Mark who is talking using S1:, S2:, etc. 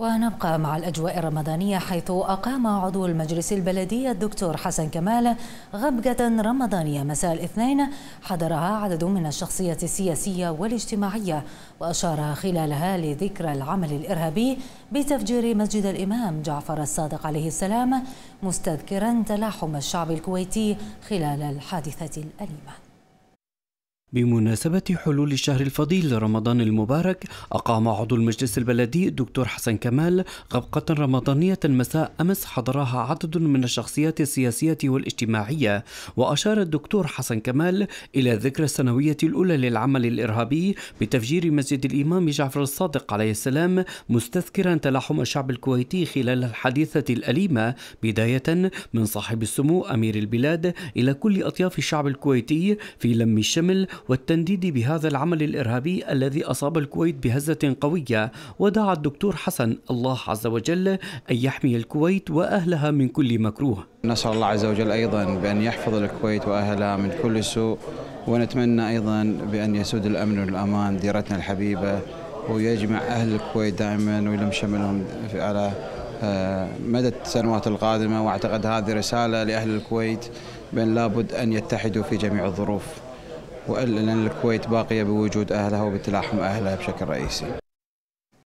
S1: ونبقى مع الأجواء الرمضانية، حيث أقام عضو المجلس البلدي الدكتور حسن كمال غبقة رمضانية مساء الاثنين حضرها عدد من الشخصيات السياسية والاجتماعية، وأشار خلالها لذكرى العمل الإرهابي بتفجير مسجد الإمام جعفر الصادق عليه السلام، مستذكرا تلاحم الشعب الكويتي خلال الحادثة الأليمة.
S2: بمناسبة حلول الشهر الفضيل رمضان المبارك، أقام عضو المجلس البلدي الدكتور حسن كمال غبقة رمضانية مساء أمس حضرها عدد من الشخصيات السياسية والاجتماعية. وأشار الدكتور حسن كمال إلى الذكرى السنوية الأولى للعمل الإرهابي بتفجير مسجد الإمام جعفر الصادق عليه السلام، مستذكرا تلاحم الشعب الكويتي خلال الحادثة الأليمة، بداية من صاحب السمو أمير البلاد إلى كل أطياف الشعب الكويتي في لم الشمل والتنديد بهذا العمل الإرهابي الذي أصاب الكويت بهزة قوية. ودعا الدكتور حسن الله عز وجل أن يحمي الكويت وأهلها من كل مكروه.
S3: نسأل الله عز وجل أيضا بأن يحفظ الكويت وأهلها من كل سوء، ونتمنى أيضا بأن يسود الأمن والأمان ديرتنا الحبيبة، ويجمع أهل الكويت دائما ويلم شملهم على مدى السنوات القادمة. وأعتقد هذه رسالة لأهل الكويت بأن لابد أن يتحدوا في جميع الظروف، وأن الكويت باقية بوجود أهلها وبتلاحم أهلها بشكل رئيسي.